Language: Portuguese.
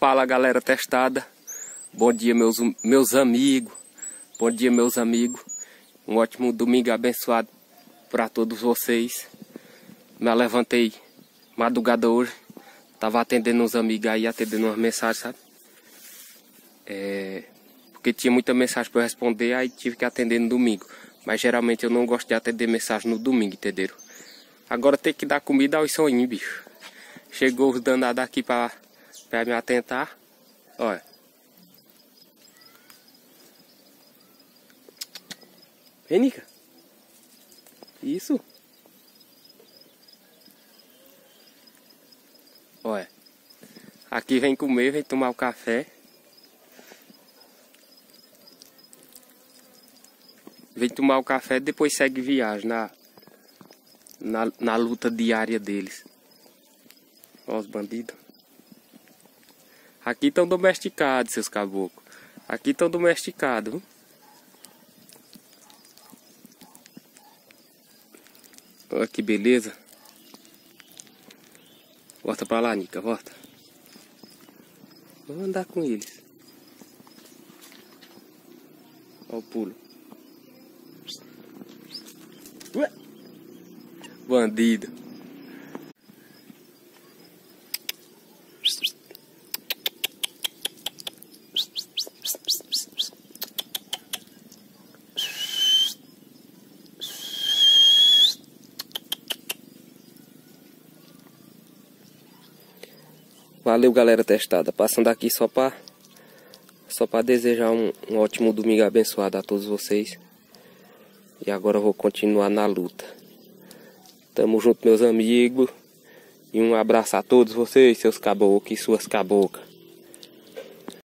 Fala, galera testada. Bom dia, meus amigos. Bom dia, meus amigos. Um ótimo domingo abençoado para todos vocês. Me levantei madrugada hoje. Tava atendendo uns amigos aí, atendendo umas mensagens, sabe? Porque tinha muita mensagem para eu responder, aí tive que atender no domingo. Mas geralmente eu não gosto de atender mensagem no domingo, entenderam? Agora tem que dar comida aos sonhinhos, bicho. Chegou os danados aqui para me atentar. Olha. Vem, Nica. Isso. Olha. Aqui vem comer, vem tomar o café. Vem tomar o café, depois segue viagem na luta diária deles. Olha os bandidos. Aqui estão domesticados, seus caboclos. Aqui estão domesticados. Olha que beleza. Volta pra lá, Nica, volta. Vamos andar com eles. Olha o pulo. Ué. Bandido. Valeu, galera testada. Passando aqui só para desejar um ótimo domingo abençoado a todos vocês. E agora eu vou continuar na luta. Tamo junto, meus amigos. E um abraço a todos vocês, seus caboclos e suas caboclas.